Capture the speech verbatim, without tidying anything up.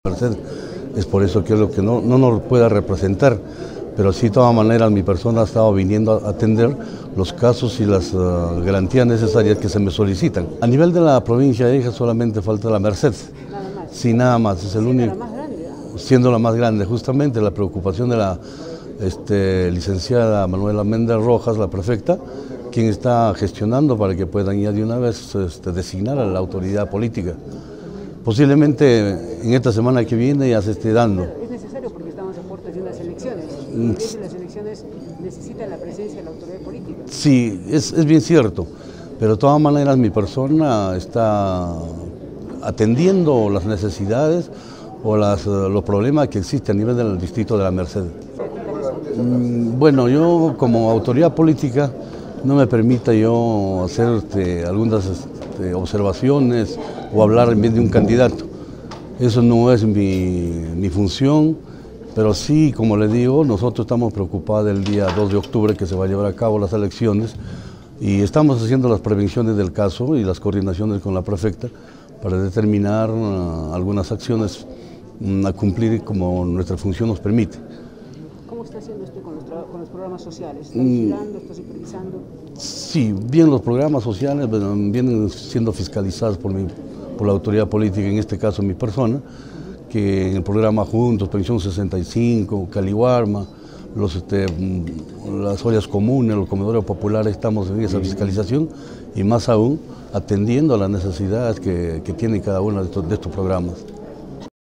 Merced. Es por eso que es lo que no, no nos pueda representar, pero sí de todas maneras mi persona ha estado viniendo a atender los casos y las uh, garantías necesarias que se me solicitan. A nivel de la provincia de Ica solamente falta la Merced, Nada más. sí, nada más, es el Siendo único, la más grande, ¿no? siendo la más grande, justamente la preocupación de la este, licenciada Manuela Méndez Rojas, la prefecta, quien está gestionando para que puedan ya de una vez este, designar a la autoridad política. Posiblemente en esta semana que viene ya se esté dando. Es necesario porque estamos a puertas de unas elecciones. Y desde las elecciones necesitan la presencia de la autoridad política. Sí, es, es bien cierto, pero de todas maneras mi persona está atendiendo las necesidades o las, los problemas que existen a nivel del distrito de la Merced. Bueno, yo como autoridad política no me permita yo hacer este, algunas este, observaciones o hablar en vez de un candidato. Eso no es mi, mi función, pero sí, como le digo, nosotros estamos preocupados del día dos de octubre que se va a llevar a cabo las elecciones y estamos haciendo las prevenciones del caso y las coordinaciones con la prefecta para determinar uh, algunas acciones um, a cumplir como nuestra función nos permite. ¿Cómo está haciendo usted con los, con los programas sociales? ¿Está vigilando, está supervisando? Sí, bien, los programas sociales bueno, vienen siendo fiscalizados por, mi, por la autoridad política, en este caso mi persona, que en el programa Juntos, Pensión sesenta y cinco, Caliwarma, los, este, las ollas comunes, los comedores populares, estamos en esa fiscalización y más aún atendiendo a las necesidades que, que tiene cada uno de estos, de estos programas.